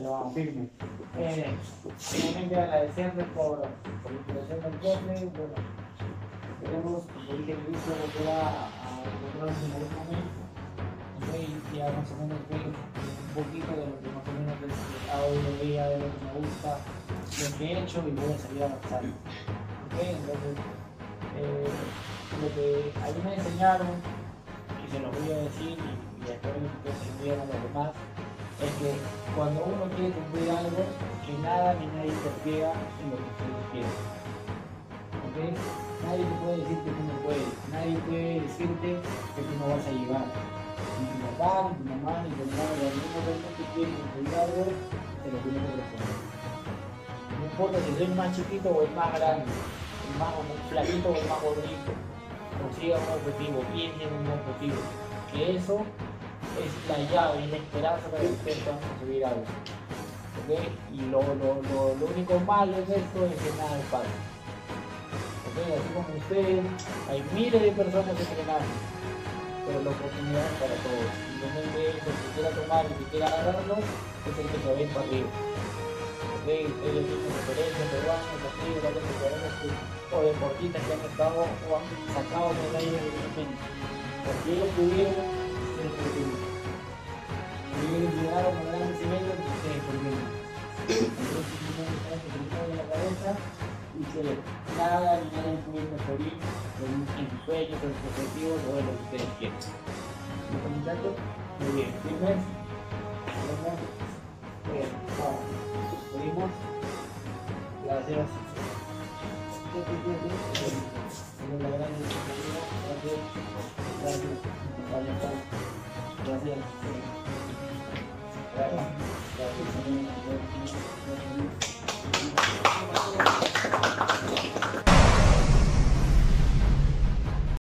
Lo firme. Finalmente agradecerles por la invitación del profe. Bueno, esperemos, como dije al inicio, volver a encontrarnos en algún momento. Ya más o menos ver un poquito de lo que más o menos les audio, veía, de lo que me gusta, lo que he hecho y voy a seguir avanzando. Entonces, lo que a mí me enseñaron, y se los voy a decir, y espero que se lo digan a los demás, es que cuando uno quiere cumplir algo, que nada ni nadie interfiera en lo que ustedes quieren. Nadie te puede decir que tú no puedes, nadie puede decirte que tú no vas a llegar. Ni tu papá, ni tu mamá, ni tu hermano, ni algún momento que quiere cumplir algo, te lo tiene que responder. No importa si soy más chiquito o el más grande, el más flaquito o el más gordito, consiga un objetivo, piense en un objetivo, que eso es la llave y la esperanza para que ustedes puedan conseguir algo. Y lo único malo de esto es que nada es fácil. Así como ustedes, hay miles de personas entrenando, pero la oportunidad es para todos. Simplemente el que quiera tomar y que quiera agarrarlo es el que se ve para arriba. Ellos tienen referencias peruanos, aquí, varios peruanos o deportistas que han estado o han sacado medallas de repente. Porque ellos pudieron, ustedes pudieron. Ellos llegaron a grandes eventos, ustedes pudieron. Entonces simplemente están que se les mueve la cabeza y que nada ni nadie puede mejorar en sus sueños, en sus objetivos o en lo que ustedes quieren. ¿Los comentarios? Muy bien. ¿Firmes? Bien. ¿Seguimos? Gracias. Gracias. Gracias.